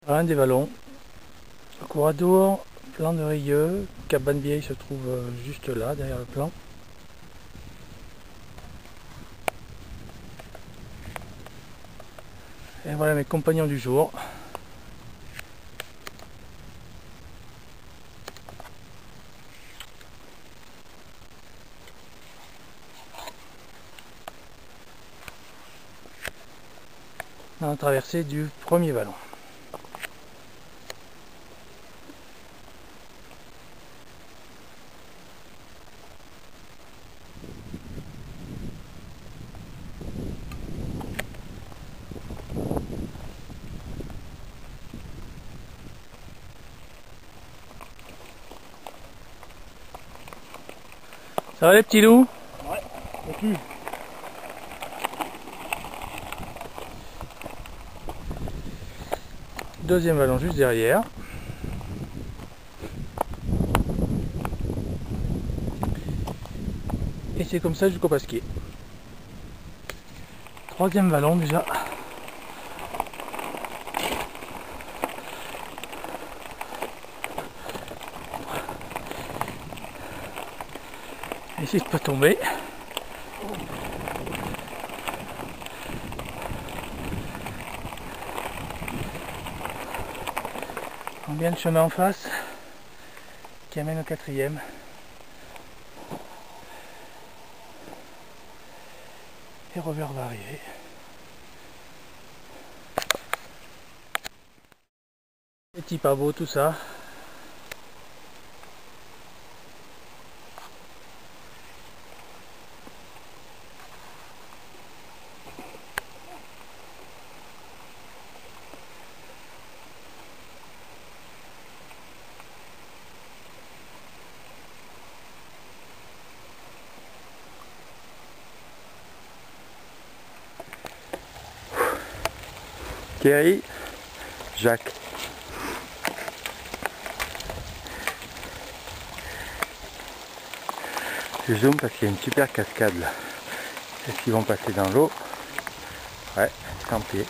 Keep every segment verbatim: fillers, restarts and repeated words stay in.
Un des vallons. Couradour, plan de Rieux, Cabane Vieille se trouve juste là, derrière le plan. Et voilà mes compagnons du jour. Dans la traversée du premier vallon. Ça va les petits loups? Ouais, ça pue. Deuxième vallon juste derrière. Et c'est comme ça jusqu'au Pasquier. Troisième vallon déjà. Ici je peux tomber. On vient le chemin en face qui amène au quatrième. Et Rover va arriver. Petit pas beau tout ça. Thierry, Jacques. Je zoome parce qu'il y a une super cascade là. Est-ce qu'ils vont passer dans l'eau? Ouais, tant pis.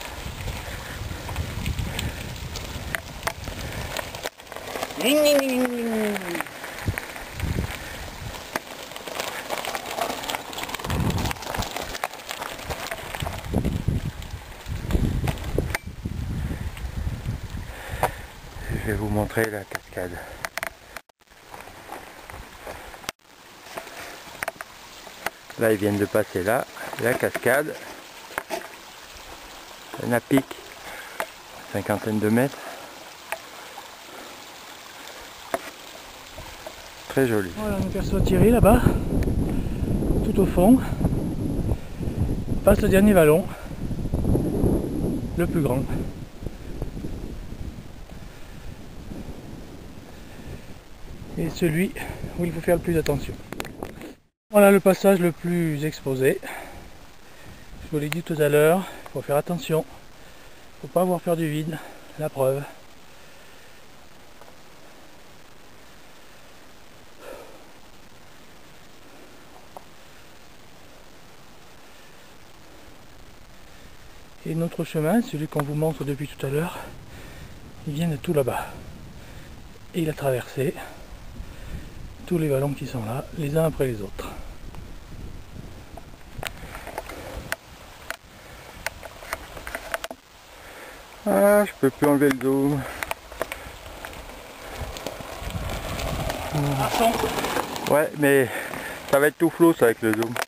Je vais vous montrer la cascade. Là, ils viennent de passer là, la cascade. Un à pic, cinquantaine de mètres. Très joli. Voilà, on aperçoit Thierry là-bas, tout au fond. Passe le dernier vallon, le plus grand. Et celui où il faut faire le plus attention. Voilà le passage le plus exposé. Je vous l'ai dit tout à l'heure, il faut faire attention. Il ne faut pas avoir peur du vide, la preuve. Et notre chemin, celui qu'on vous montre depuis tout à l'heure, il vient de tout là-bas. Et il a traversé tous les vallons qui sont là, les uns après les autres. Ah, je peux plus enlever le zoom. Ouais, mais ça va être tout flou ça avec le zoom.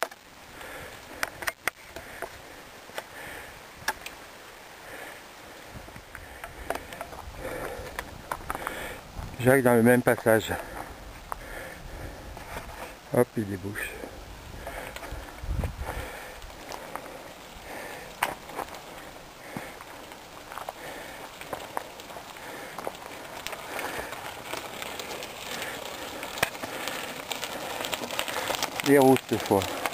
Jacques dans le même passage. Hop, il débouche. Les routes cette fois.